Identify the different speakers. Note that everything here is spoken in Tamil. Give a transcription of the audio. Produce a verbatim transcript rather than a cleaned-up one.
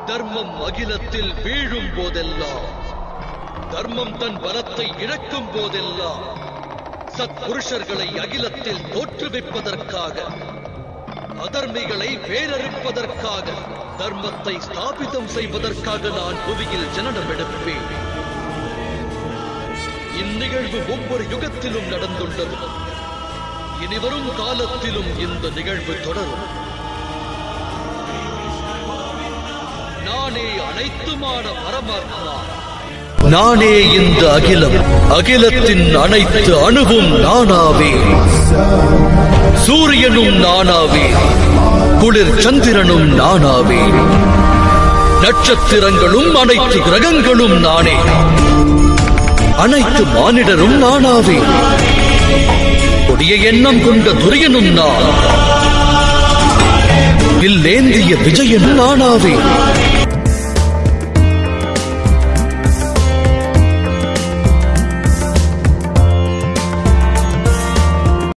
Speaker 1: தர்மம் அகிலத்தில் வீழும் போதெல்லாம், தர்மம் தன் பலத்தை இழக்கும் போதெல்லாம், சத்புருஷர்களை அகிலத்தில் தோற்றுவிப்பதற்காக, அதர்மிகளை வேரறுப்பதற்காக, தர்மத்தை ஸ்தாபிதம் செய்வதற்காக நான் புவியில் ஜனனம் எடுப்பேன். இந்நிகழ்வு ஒவ்வொரு யுகத்திலும் நடந்துள்ளது. இனிவரும் காலத்திலும் இந்த நிகழ்வு தொடரும். நானே அனைத்துமான பரமாத்மா. நானே இந்த அகிலம். அகிலத்தின் அனைத்து அணுவும் நானாவே. சூரியனும் நானாவே. குளிர் சந்திரனும் நானாவே. நட்சத்திரங்களும் அனைத்து கிரகங்களும் நானே. அனைத்து மானிடரும் நானாவே. கொடிய எண்ணம் கொண்ட துரியனும் நான். வில்லேந்திய விஜயன் நானாவே.